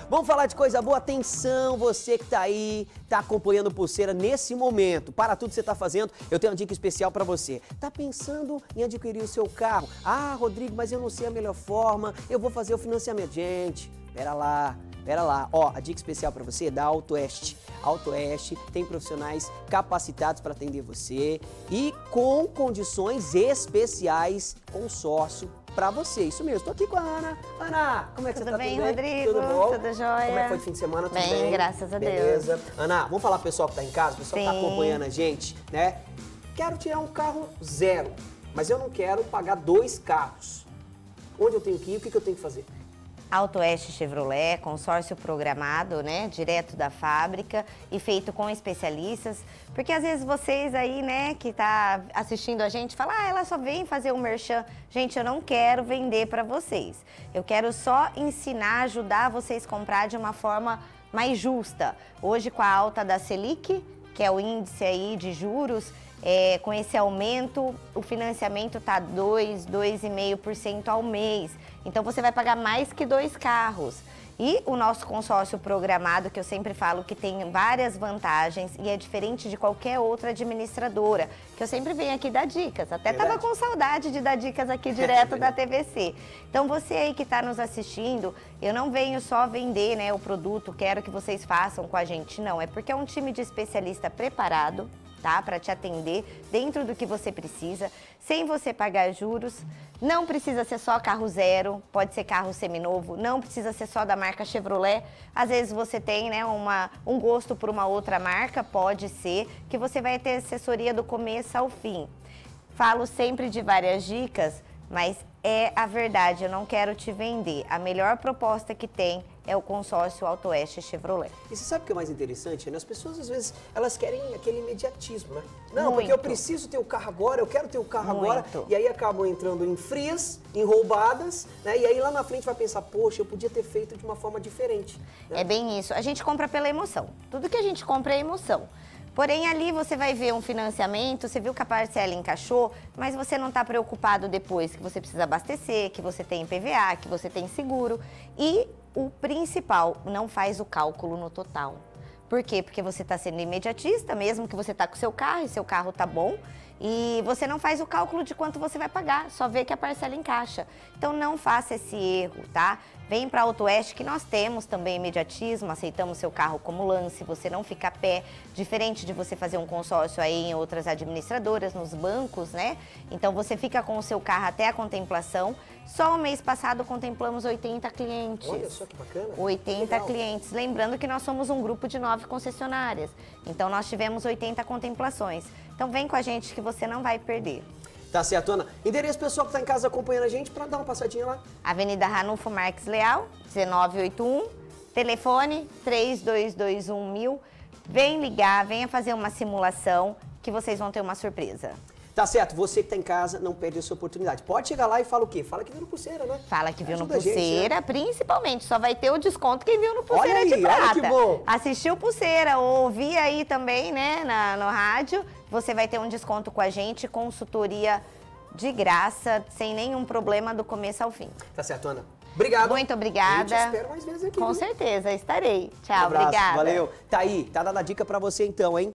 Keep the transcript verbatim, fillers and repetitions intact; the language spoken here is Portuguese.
Vamos falar de coisa boa? Atenção, você que tá aí, tá acompanhando Pulseira nesse momento. Para tudo que você tá fazendo, eu tenho uma dica especial para você. Tá pensando em adquirir o seu carro? Ah, Rodrigo, mas eu não sei a melhor forma, eu vou fazer o financiamento. Gente, pera lá. Pera lá, ó, a dica especial para você é da AutoEst. A AutoEst tem profissionais capacitados para atender você e com condições especiais, consórcio para você. Isso mesmo, tô aqui com a Ana. Ana, como é que tudo você tá? Bem, tudo bem, Rodrigo? Tudo bom? Tudo jóia? Como é que foi o fim de semana? Tudo bem? bem, graças a Beleza. Deus. Ana, vamos falar pro pessoal que tá em casa, o pessoal que tá acompanhando a gente, né? Quero tirar um carro zero, mas eu não quero pagar dois carros. Onde eu tenho que ir? O que, que eu tenho que fazer? AutoEst Chevrolet, consórcio programado, né, direto da fábrica e feito com especialistas, porque às vezes vocês aí, né, que tá assistindo a gente, falam, ah, ela só vem fazer um merchan. Gente, eu não quero vender para vocês, eu quero só ensinar, ajudar vocês a comprar de uma forma mais justa. Hoje, com a alta da Selic, que é o índice aí de juros, É, com esse aumento, o financiamento está dois, dois vírgula cinco por cento ao mês. Então, você vai pagar mais que dois carros. E o nosso consórcio programado, que eu sempre falo que tem várias vantagens e é diferente de qualquer outra administradora, que eu sempre venho aqui dar dicas. Até estava com saudade de dar dicas aqui direto da T V C. Então, você aí que está nos assistindo, eu não venho só vender, né, o produto, quero que vocês façam com a gente, não. É porque é um time de especialista preparado, tá? Para te atender dentro do que você precisa, sem você pagar juros. Não precisa ser só carro zero, pode ser carro seminovo, não precisa ser só da marca Chevrolet. Às vezes você tem, né, uma, um gosto por uma outra marca, pode ser, que você vai ter assessoria do começo ao fim. Falo sempre de várias dicas, mas é a verdade, eu não quero te vender. A melhor proposta que tem é o consórcio AutoEst Chevrolet. E você sabe o que é mais interessante, né? As pessoas, às vezes, elas querem aquele imediatismo, né? Não, Muito. porque eu preciso ter o carro agora, eu quero ter o carro Muito. agora. E aí acabam entrando em frias, em roubadas, né? E aí lá na frente vai pensar, poxa, eu podia ter feito de uma forma diferente. Né? É bem isso. A gente compra pela emoção. Tudo que a gente compra é emoção. Porém, ali você vai ver um financiamento, você viu que a parcela encaixou, mas você não está preocupado depois que você precisa abastecer, que você tem I P V A, que você tem seguro. E o principal, não faz o cálculo no total. Por quê? Porque você está sendo imediatista, mesmo que você está com o seu carro e seu carro está bom, e você não faz o cálculo de quanto você vai pagar, só vê que a parcela encaixa. Então não faça esse erro, tá? Vem para a AutoEst, que nós temos também imediatismo, aceitamos seu carro como lance, você não fica a pé, diferente de você fazer um consórcio aí em outras administradoras, nos bancos, né? Então você fica com o seu carro até a contemplação. Só o mês passado contemplamos oitenta clientes. Olha só que bacana. oitenta Legal. clientes. Lembrando que nós somos um grupo de nove concessionárias. Então nós tivemos oitenta contemplações. Então vem com a gente que você não vai perder. Tá certo, Ana. Endereço pessoal que tá em casa acompanhando a gente para dar uma passadinha lá. Avenida Ranulfo Marques Leal, dezenove oitenta e um. Telefone três dois dois um mil. Vem ligar, venha fazer uma simulação que vocês vão ter uma surpresa. Tá certo, você que tá em casa, não perde essa oportunidade. Pode chegar lá e fala o quê? Fala que viu no Pulseira, né? Fala que viu Ajuda no a gente, Pulseira, né? Principalmente. Só vai ter o desconto quem viu no Pulseira Olha aí, de Prata. olha que bom. Assistiu Pulseira, ouvi aí também, né, na, no rádio, você vai ter um desconto com a gente, consultoria de graça, sem nenhum problema do começo ao fim. Tá certo, Ana. Obrigado. Muito obrigada. Eu te espero mais vezes aqui. Com viu? certeza, estarei. Tchau, Um abraço, obrigada. valeu. Tá aí, tá dando a dica pra você então, hein?